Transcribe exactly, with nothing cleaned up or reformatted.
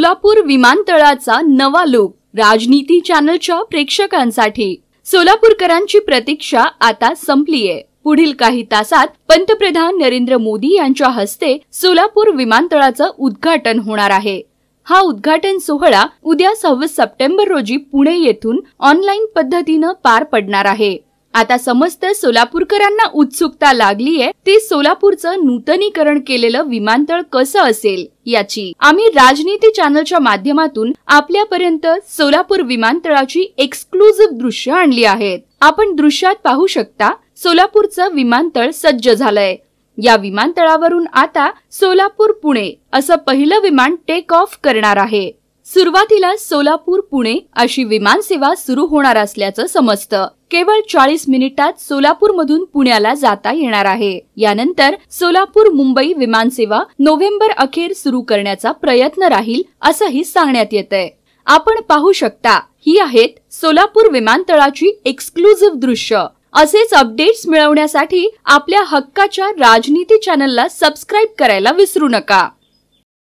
सोलापूर विमानतळाचा नवा लुक राजनीती चॅनलच्या प्रेक्षकांसाठी। सोलापूरकरांची प्रतीक्षा आता संपलीये। पुढील काही तासात पंतप्रधान नरेंद्र मोदी यांच्या हस्ते सोलापूर विमानतळाचं उद्घाटन होणार आहे। हा उद्घाटन सोहळा उद्या सव्वीस सप्टेंबर रोजी पुणे येथून ऑनलाईन पद्धतीने पार पडणार आहे। आता समस्त सोलापूरकरांना उत्सुकता लागलीये ती सोलापूरचं नूतनीकरण केलेलं विमानतळ कसं असेल याची। आम्ही राजनीती चॅनलच्या माध्यमातून आपल्यापर्यंत सोलापूर विमानतळाची एक्सक्लुझिव्ह दृश्य आणली आहेत। आपण दृश्यात पाहू शकता सोलापूरचं विमानतळ सज्ज झालंय। या विमानतळावरून आता सोलापूर पुणे असं पहिलं विमान टेक ऑफ करणार आहे। सुरुवातीला सोलापूर पुणे अशी विमान सेवा सुरू होणार असल्याचं समजतं। केवळ चाळीस मिनिटात सोलापूर मधून पुण्याला जाता येणार आहे। यानंतर सोलापूर मुंबई विमान सेवा नोव्हेंबर अखेर सुरू करण्याचा प्रयत्न राहील असंही सांगण्यात येतंय। आपण पाहू शकता ही आहेत सोलापूर विमानतळाची एक्सक्लुझिव्ह दृश्य। असेच अपडेट्स मिळवण्यासाठी आपल्या हक्काच्या राजनीती चॅनलला सबस्क्राइब करायला विसरू नका।